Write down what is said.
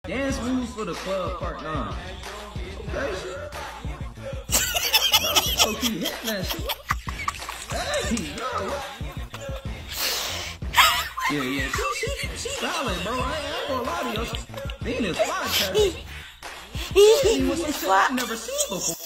Dance moves for the club part 9. Okay, shit. No, keep hitting that shit. Hey, yo. Yeah. She solid, bro. I ain't gonna lie to you. Venus fly test. She was some shit I never seen before.